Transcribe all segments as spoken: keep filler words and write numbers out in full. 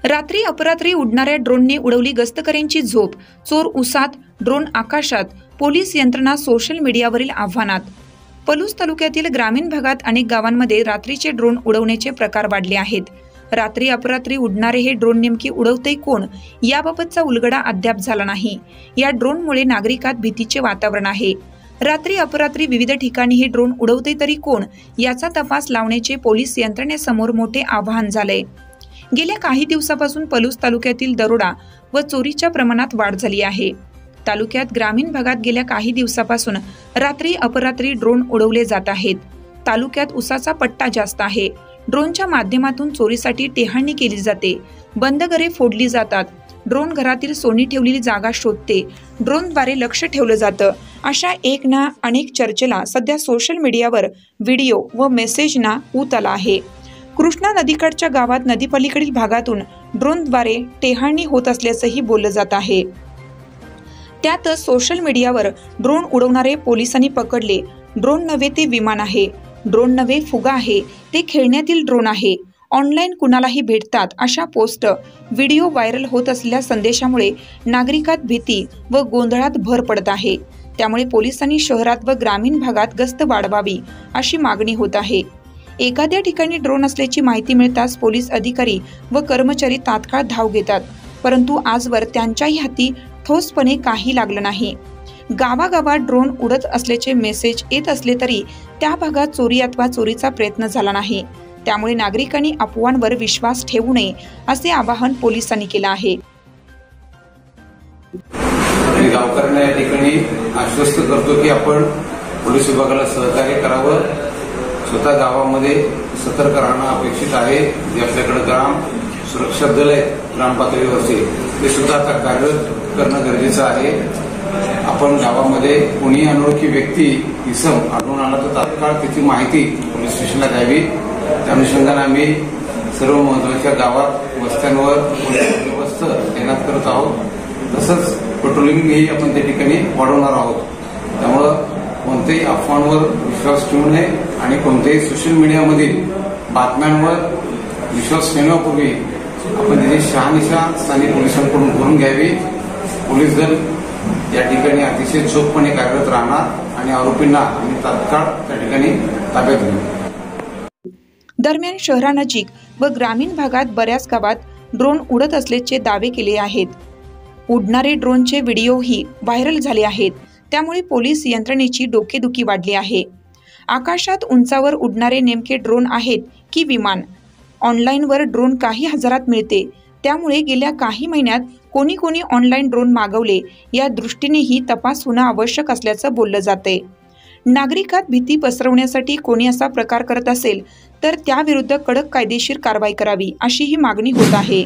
रात्री अपरात्री उडणाऱ्या ड्रोनने उडवली गस्तकऱ्यांची झोप. चोर उसात, ड्रोन आकाशात. पोलीस यंत्रणा सोशल मीडियावरील आव्हानात. पलूस तालुक्यातील ग्रामीण भागात अनेक गावांमध्ये रात्रीचे ड्रोन उडवण्याचे प्रकार वाढले आहेत. रात्री अपरात्री उडणारे हे ड्रोन नेमके उडवते कोण, याबाबतचा उलगडा अद्याप झाला नाही. या ड्रोनमुळे नागरिकात भीतीचे वातावरण आहे. रात्री अपरात्री विविध ठिकाणी हे ड्रोन उडवते तरी कोण, याचा तपास लावण्याचे पोलीस यंत्रणेसमोर मोठे आव्हान झाले. गेल्या काही दिवसापासून पलूस तालुक्यातील दरोडा व चोरीच्या प्रमाणात वाढ झाली आहे. तालुक्यात ग्रामीण भागात गेल्या काही दिवसापासून रात्री अपरात्री ड्रोन उडवले जात आहेत. तालुक्यात उसाचा पट्टा जास्त आहे. ड्रोनच्या माध्यमातून चोरीसाठी टेहाळणी केली जाते. बंद घरे फोडली जातात. ड्रोन घरातील सोनी ठेवलेली जागा शोधते. ड्रोनद्वारे लक्ष ठेवलं जातं. अशा एक ना अनेक चर्चेला सध्या सोशल मीडियावर व्हिडिओ व मेसेजना ऊत आला आहे. कृष्णा नदीकाठच्या गावात नदीपलीकडील भागातून ड्रोनद्वारे टेहाळणी होत असल्याचंही बोललं जात आहे. त्यातच सोशल मीडियावर ड्रोन उडवणारे पोलिसांनी पकडले. ड्रोन नव्हे ते विमान आहे. ड्रोन नव्हे फुगा आहे. ते खेळण्यातील ड्रोन आहे. ऑनलाईन कुणालाही भेटतात अशा पोस्ट, व्हिडिओ व्हायरल होत असलेल्या संदेशामुळे नागरिकात भीती व गोंधळात भर पडत आहे. त्यामुळे पोलिसांनी शहरात व ग्रामीण भागात गस्त वाढवावी अशी मागणी होत आहे. एखाद्या ठिकाणी ड्रोन असल्याची माहिती मिळताच पोलीस अधिकारी व कर्मचारी तात्काळ धाव घेतात. परंतु आजवर त्यांच्याही हाती ठोसपणे काही लागलं नाही. गावागावात ड्रोन उडत असल्याचे मेसेज येत असले तरी त्या भागात चोरी अथवा चोरीचा प्रयत्न झाला नाही. त्यामुळे नागरिकांनी अफवांवर विश्वास ठेवू नये असे आवाहन पोलिसांनी केलं आहे. गावकऱ्यांना या ठिकाणी आश्वस्त करतो की आपण पोलीस विभागाला सहकार्य करावं. स्वतः गावामध्ये सतर्क राहणं अपेक्षित आहे. जे आपल्याकडे ग्राम सुरक्षा दल आहे ग्राम पातळीवरचे, ते सुद्धा आता कार्यरत करणं गरजेचं आहे. आपण गावामध्ये कोणीही अनोळखी व्यक्ती इसम आढळून आला तर तात्काळ त्याची माहिती पोलीस स्टेशनला द्यावी. त्या अनुषंगाने आम्ही सर्व महत्वाच्या गावात वस्त्यांवर पोलीस बंदोबस्त तैनात करत आहोत. तसंच पेट्रोलिंगही आपण त्या ठिकाणी वाढवणार आहोत. त्यामुळं कोणत्याही अफवांवर विश्वास ठेवू नये आणि कोणत्याही सोशल मीडियामधील बातम्यांवर विश्वास ठेवण्यापूर्वी आपण त्याची शहानिशा स्थानिक पोलिसांकडून करून घ्यावी. पोलीस दल या ठिकाणी अतिशय चोखपणे कार्यरत राहणार आणि आरोपींना आम्ही तात्काळ त्या ठिकाणी ताब्यात घेऊ. दरम्यान शहरानजीक व ग्रामीण भागात बऱ्याच गावात ड्रोन उडत असल्याचे दावे केले आहेत. उडणारे ड्रोनचे व्हिडिओही व्हायरल झाले आहेत. त्यामुळे पोलीस यंत्रणेची डोकेदुखी वाढली आहे. आकाशात उंचावर उडणारे नेमके ड्रोन आहेत की विमान? ऑनलाईनवर ड्रोन काही हजारात मिळते. त्यामुळे गेल्या काही महिन्यात कोणी कोणी ऑनलाईन ड्रोन मागवले, या दृष्टीनेही तपास होणं आवश्यक असल्याचं बोललं जाते. नागरिकात भीती पसरवण्यासाठी कोणी असा प्रकार करत असेल तर त्याविरुद्ध कडक कायदेशीर कारवाई करावी अशीही मागणी होत आहे.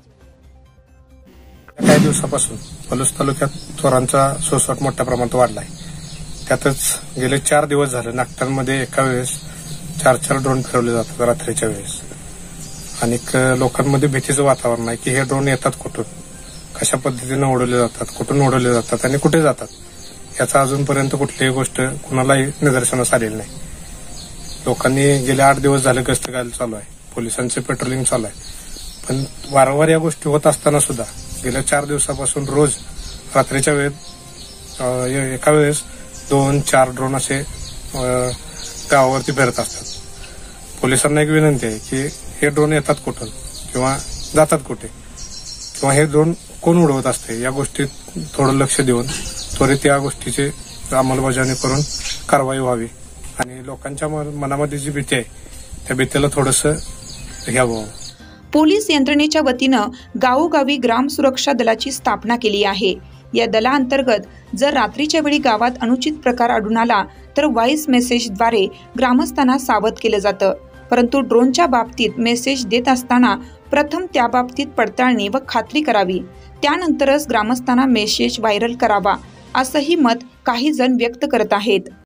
काही दिवसापासून पलूस तालुक्यात चोरांचा सोसाट मोठ्या प्रमाणात वाढलाय. त्यातच गेले चार दिवस झाले नागटांमध्ये एका वेळेस चार चार ड्रोन फिरवले जातात रात्रीच्या वेळेस. आणि लोकांमध्ये भीतीचं वातावरण आहे की हे ड्रोन येतात कुठून, कशा पद्धतीने उडवले जातात, कुठून उडवले जातात आणि कुठे जातात, याचा अजूनपर्यंत कुठलीही गोष्ट कुणालाही निदर्शनास आलेली नाही. लोकांनी गेले आठ दिवस झाले गस्त घाल चालू आहे. पोलिसांचे पेट्रोलिंग चालू आहे. पण वारंवार या गोष्टी होत असताना सुद्धा गेल्या चार दिवसापासून रोज रात्रीच्या वेळेत एका वेळेस दोन चार ड्रोन असे गावावरती फिरत असतात. पोलिसांना एक विनंती आहे की हे ड्रोन येतात कुठून किंवा जातात कुठे किंवा हे ड्रोन कोण उडवत असते, या गोष्टीत थोडं लक्ष देऊन त्वरित या गोष्टीची अंमलबजावणी करून कारवाई व्हावी आणि लोकांच्या मनामध्ये जी भीती आहे त्या भीतीला थोडंसं घ्यावं. पोलीस यंत्रणेच्या वतीनं गावोगावी ग्राम सुरक्षा दलाची स्थापना केली आहे. या दलाअंतर्गत जर रात्रीच्या वेळी गावात अनुचित प्रकार आढळून आला तर व्हॉइस मेसेजद्वारे ग्रामस्थांना सावध केलं जातं. परंतु ड्रोनच्या बाबतीत मेसेज देत असताना प्रथम त्या बाबतीत पडताळणी व खात्री करावी. त्यानंतरच ग्रामस्थांना मेसेज व्हायरल करावा असंही मत काही जण व्यक्त करत आहेत.